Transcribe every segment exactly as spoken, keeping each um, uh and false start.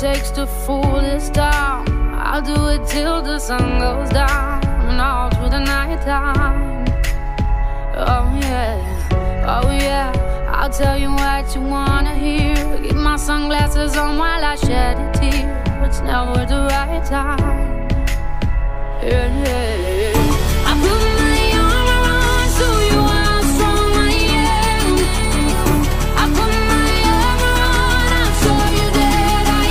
takes to fool this town. I'll do it till the sun goes down and all through the night time. Oh yeah, oh yeah, I'll tell you what you wanna hear. Keep my sunglasses on while I shed a tear. It's never the right time. Yeah, yeah, yeah. I put my arm around so you how strong I am. I put my arm around, I'll show you that I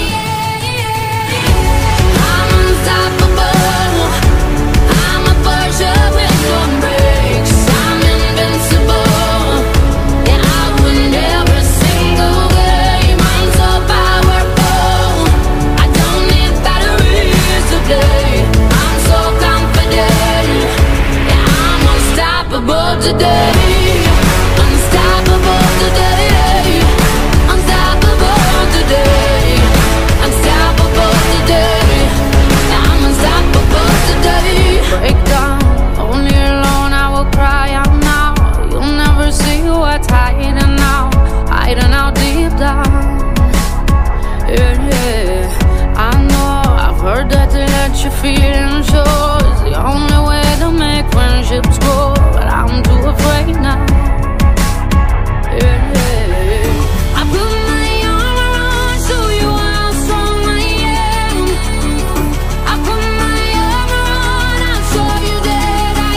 am. I'm unstoppable. I'm a Porsche with no brakes. I'm invincible. Yeah, I win every single game. I'm so powerful. I don't need batteries today. I'm so confident. Yeah, I'm unstoppable today. Unstoppable today. Unstoppable today. Unstoppable today. Yeah, I'm unstoppable today. Break down, only alone I will cry out now. You'll never see what's hiding out, hiding out deep down. Yeah, yeah, I know, I've heard that to let you feel and show is the only way to make friendships grow, but I'm too afraid now. Yeah, yeah, I put my arm around, show you how strong I am. I put my arm around, I'll show you that I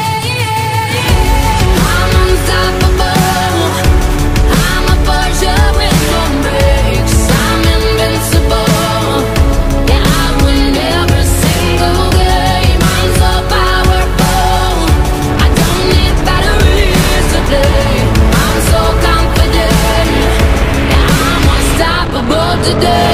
am. I'm unstoppable. I'm a Porsche with no brakes. I'm invincible. Yeah, I win every single game. I'm so powerful. I don't need batteries today. I'm so confident. Yeah, I'm unstoppable today.